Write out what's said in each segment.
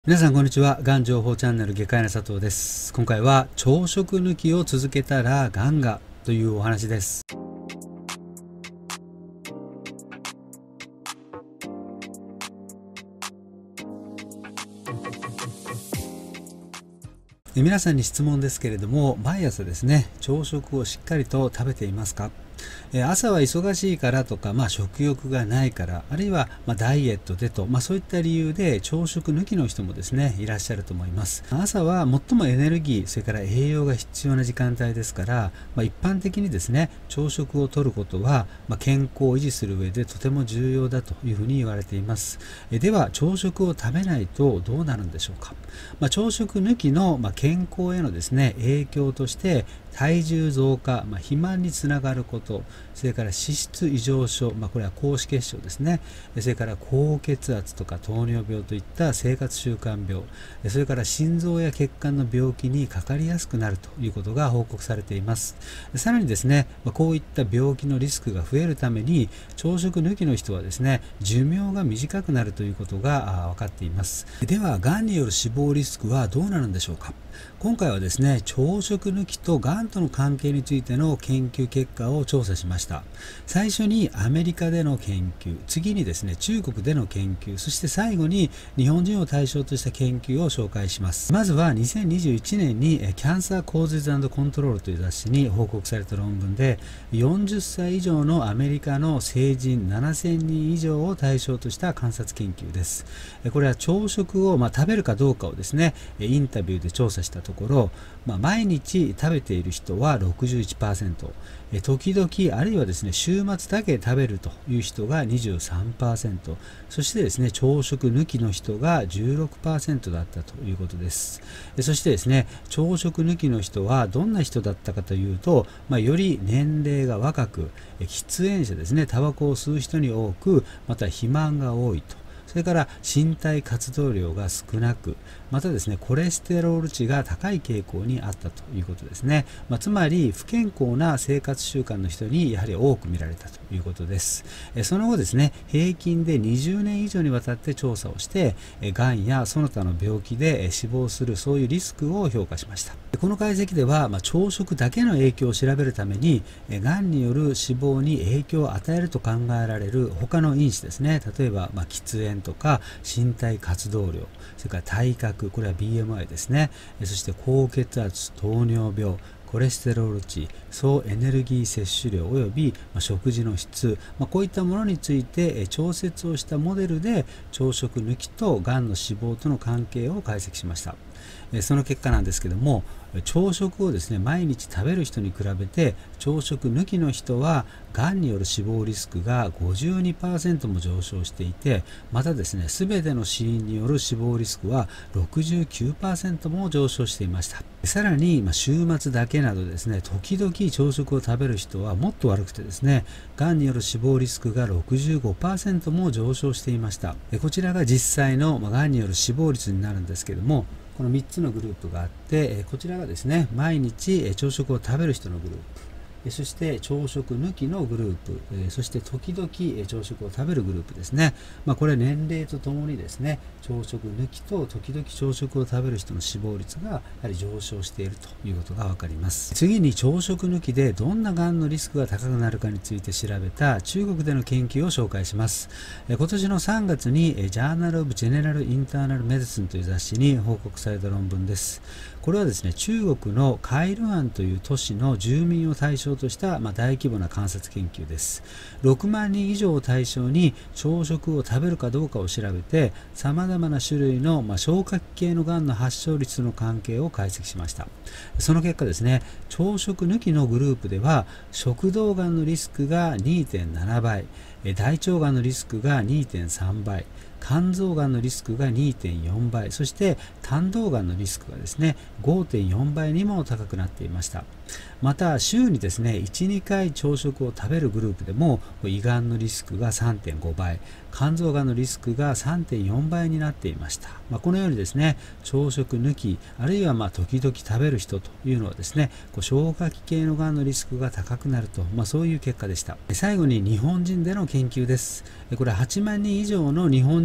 皆さんこんにちは。がん情報チャンネル外科医の佐藤です。今回は朝食抜きを続けたらがんがというお話です。皆さんに質問ですけれども、毎朝ですね、朝食をしっかりと食べていますか？朝は忙しいからとか、食欲がないから、あるいはダイエットでと、そういった理由で朝食抜きの人もですね、いらっしゃると思います。朝は最もエネルギー、それから栄養が必要な時間帯ですから、一般的にですね、朝食をとることは、健康を維持する上でとても重要だというふうに言われています。では、朝食を食べないとどうなるんでしょうか？朝食抜きの健康へのですね、影響として、体重増加、肥満につながること、それから脂質異常症、これは高脂血症ですね。それから高血圧とか糖尿病といった生活習慣病、それから心臓や血管の病気にかかりやすくなるということが報告されています。さらにですね、こういった病気のリスクが増えるために、朝食抜きの人はですね、寿命が短くなるということが分かっています。では、がんによる死亡リスクはどうなるんでしょうか？今回はですね、朝食抜きとがんとの関係についての研究結果を調査しました。最初にアメリカでの研究、次にですね、中国での研究、そして最後に日本人を対象とした研究を紹介します。まずは2021年にキャンサーコーズズ&コントロールという雑誌に報告された論文で、40歳以上のアメリカの成人7000人以上を対象とした観察研究です。これは朝食を食べるかどうかをですね、インタビューで調査したところ、毎日食べている人は 61%、時々あるいはですね、週末だけ食べるという人が 23%、そしてですね、朝食抜きの人が 16% だったということです。そしてですね、朝食抜きの人はどんな人だったかというと、より年齢が若く、喫煙者ですね、タバコを吸う人に多く、また肥満が多いと。それから身体活動量が少なく、またですね、コレステロール値が高い傾向にあったということですね。つまり不健康な生活習慣の人にやはり多く見られたということです。その後ですね、平均で20年以上にわたって調査をして、がんやその他の病気で死亡するそういうリスクを評価しました。この解析では、朝食だけの影響を調べるために、がんによる死亡に影響を与えると考えられる他の因子ですね、例えば喫煙とか身体活動量、それから体格、これは BMI ですね、そして高血圧、糖尿病、コレステロール値、総エネルギー摂取量および食事の質、こういったものについて調節をしたモデルで朝食抜きとがんの死亡との関係を解析しました。その結果なんですけども、朝食をですね、毎日食べる人に比べて朝食抜きの人はがんによる死亡リスクが 52% も上昇していて、またですね、全ての死因による死亡リスクは 69% も上昇していました。さらに週末だけなどですね、時々朝食を食べる人はもっと悪くてですね、がんによる死亡リスクが 65% も上昇していました。こちらが実際のがんによる死亡率になるんですけども、この3つのグループがあって、こちらがですね、毎日朝食を食べる人のグループ、そして朝食抜きのグループ、そして時々朝食を食べるグループですね。これ年齢とともにですね、朝食抜きと時々朝食を食べる人の死亡率がやはり上昇しているということが分かります。次に朝食抜きでどんながんのリスクが高くなるかについて調べた中国での研究を紹介します。今年の3月にジャーナル・オブ・ジェネラル・インターナル・メディスンという雑誌に報告された論文です。これはですね、中国のカイルアンという都市の住民を対象とした大規模な観察研究です。6万人以上を対象に朝食を食べるかどうかを調べて、様々な種類の消化器系のがんの発症率との関係を解析しました。その結果ですね、朝食抜きのグループでは食道がんのリスクが 2.7 倍、大腸がんのリスクが 2.3 倍、肝臓がんのリスクが 2.4 倍、そして胆道がんのリスクがですね 5.4 倍にも高くなっていました。また週にですね 1,2 回朝食を食べるグループでも胃がんのリスクが 3.5 倍、肝臓がんのリスクが 3.4 倍になっていました。このようにですね、朝食抜きあるいは時々食べる人というのはですね、消化器系のがんのリスクが高くなると、そういう結果でした。最後に日本人での研究です。これ8万人以上の日本人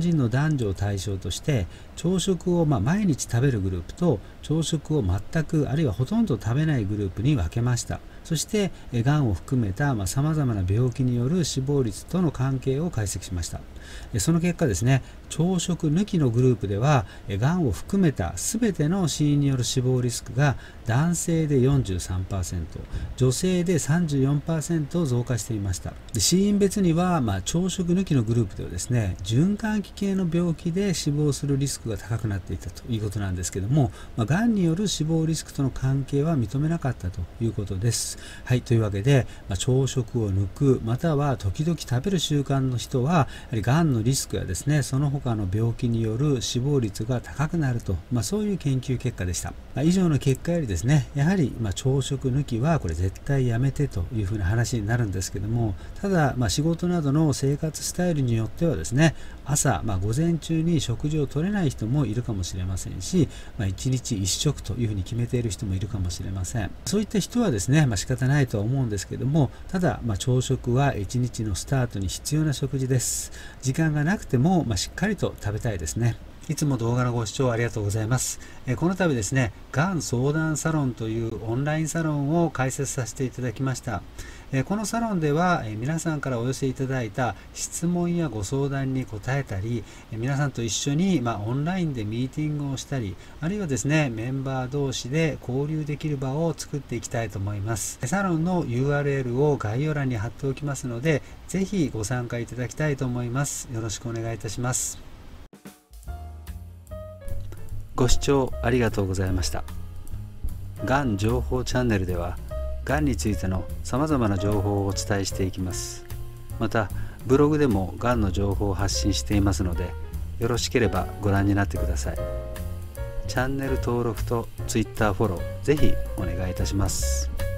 人の男女を対象として朝食を毎日食べるグループと朝食を全くあるいはほとんど食べないグループに分けました。そしてがんを含めたさまざまな病気による死亡率との関係を解析しました。その結果ですね、朝食抜きのグループではがんを含めた全ての死因による死亡リスクが男性で 43%、女性で 34% 増加していました。死因別には、朝食抜きのグループではですね、循環器系の病気で死亡するリスクが高くなっていたということなんですけども、がんによる死亡リスクとの関係は認めなかったということです。はい、というわけで、朝食を抜くまたは時々食べる習慣の人はやはりがんのリスクやですね、その他の病気による死亡率が高くなると、そういう研究結果でした。以上の結果よりですね、やはり朝食抜きはこれ絶対やめてというふうな話になるんですけども、ただ仕事などの生活スタイルによってはですね、朝、午前中に食事を取れない人もいるかもしれませんし、1日1食というふうに決めている人もいるかもしれません。そういった人はですね、仕方ないとは思うんですけども、ただ、朝食は1日のスタートに必要な食事です。時間がなくても、しっかりと食べたいですね。いつも動画のご視聴ありがとうございます。この度ですね、がん相談サロンというオンラインサロンを開設させていただきました。このサロンでは皆さんからお寄せいただいた質問やご相談に答えたり、皆さんと一緒にオンラインでミーティングをしたり、あるいはですね、メンバー同士で交流できる場を作っていきたいと思います。サロンの URL を概要欄に貼っておきますので、ぜひご参加いただきたいと思います。よろしくお願いいたします。ご視聴ありがとうございました。がん情報チャンネルでは、がんについてのさまざまな情報をお伝えしていきます。また、ブログでもがんの情報を発信していますので、よろしければご覧になってください。チャンネル登録と Twitter フォロー、ぜひお願いいたします。